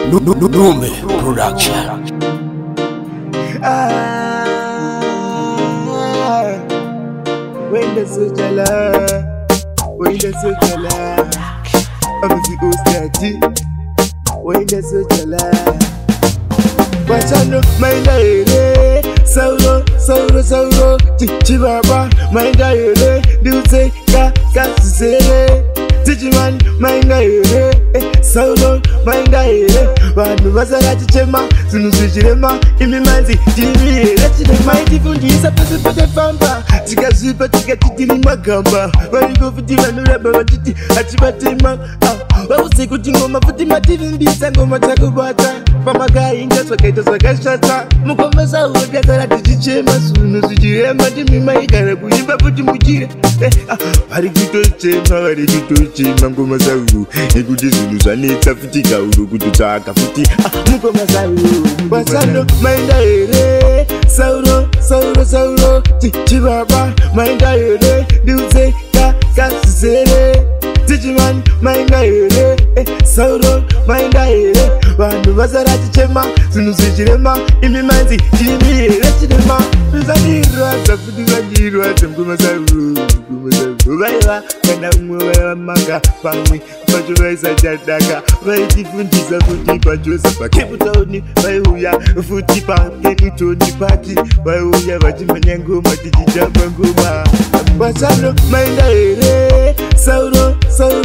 Nume Production. When the Sojala, Abisi Ostati, when the Sojala, Bachano, my diary, Sauro, Chibaba, my diary, do say, Cassere. Tijiman, my diary, Sauro, my diary, Banu Vasarati Chema, Sunusujima, Imimanzi, Jimmy, let's the mighty Fundis up to the Pampa, Tika Super Tika Titi Magamba, where you go for the Manurabati, Achibatima, I was a good thing on my Fatima TV, Bisango Matagubata, Pamaga, Ingas, Wakatas, Wakashata, Mukomasa, Wakata, Chema, Sunusujima, Jimmy, my Karabu, but Muji, Harikuto Chema, Mango Masaru, Egudis, and it's a fitica, Urukutaka, Futi, Muko Masaru, Basano, my diary, Sauro, Chibaba, my diary, do say, Cassere, Tijiman, my diary, Sauro, my diary, Banu Vasarati Chema, Sunusujima, Imimanzi, Jimmy, Rachidema, Pizaniro, and Gumasaru. Ubaila, and I'm Maga, Pami, Pajuesa Jadaga, very different is a footy, Pajusa, Kiputoni, Bayuya, Futipa, Kiputoni Party, Bayuya, Vajimango, Matiji Jambanguma, Basano, my diary, Sauro,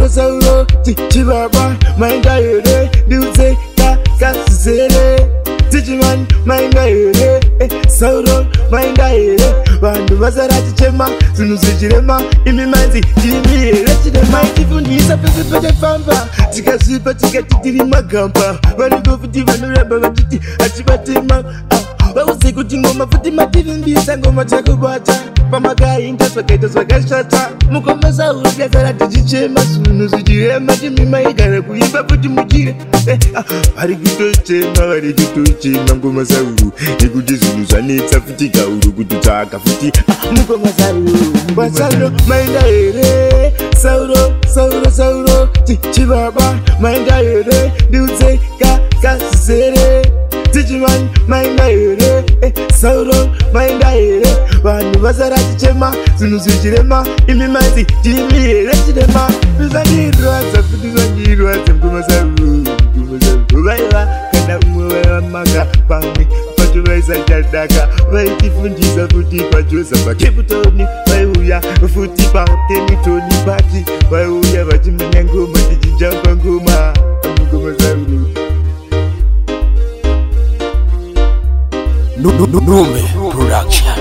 Chibaba, my diary, do say, Cassere. Tijiman, my diary, Sauro, my diary, Bandu Vasarati Chema, Sunusujima, Imimanzi, Jimmy, let's the mighty Fundis up to the Pampa, Tika Super Tika Titi Magamba, when you go for the Manurabati, Achibatima, I was a good thing on my Fatima TV, Bisango Matagubata, Pamaga, Ingas, Wakatas, Wakashata, Mukomasa, Wakata, Chema, Sunusujima, Jimmy, my Karabu, but Muji, Harikuto Chema, Mango Masaru, Egudis, and it's a fitica, Urukutaka, Futi, Muko Masaru, Basano, my diary, Sauro, Chibaba, my diary, do say, Cassere, Tijiman, my diary, Sauro, my diary, Banu Vasarati Chema, Sunusujima, Imimanzi, Jimmy, Rachidema, Pizaniro, and Gumasaru, Ubaila, Maga, Pami, Pajuesa Jadaga, very different is a footy, Pajusa, Kiputoni, Bayuya, Futipa, Temitoni Party, Bayuya, Vajimango, Matiji Jambanguma, Nume Production.